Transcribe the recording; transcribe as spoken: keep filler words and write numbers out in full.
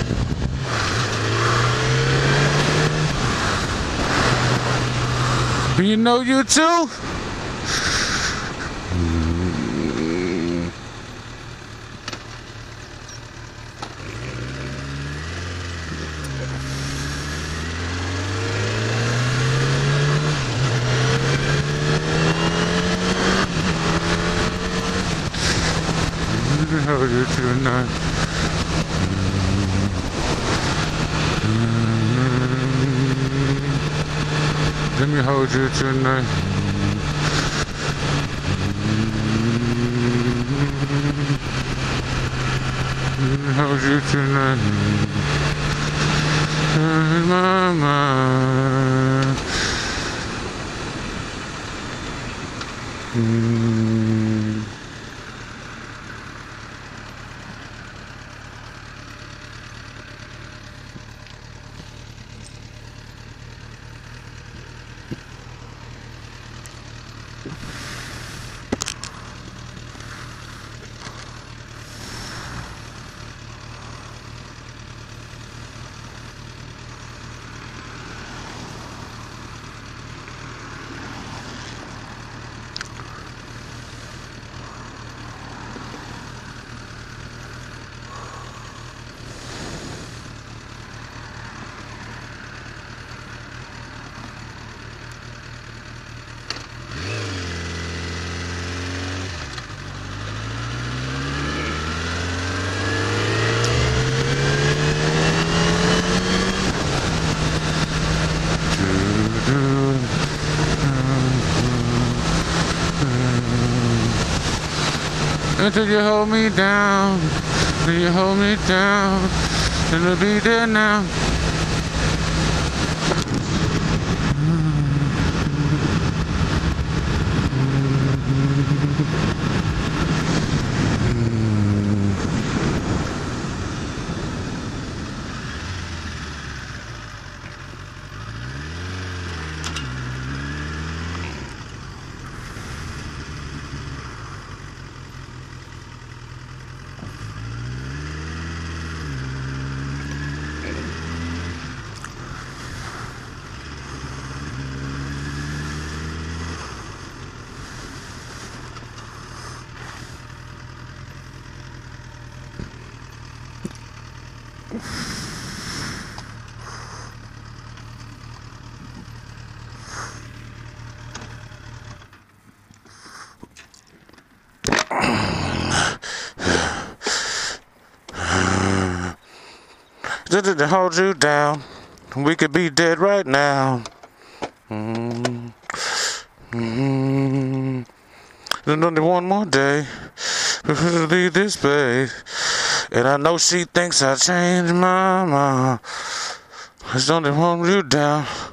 You know you too? Hold you tonight. Let me hold you tonight. Let me hold you tonight. In my mind. Mm. Until you hold me down, till you hold me down, and I'll be there now. Just to hold you down, we could be dead right now. Mm-hmm. Mm-hmm. There's only one more day before to leave this place, and I know she thinks I changed my mind. Just don't hold you down.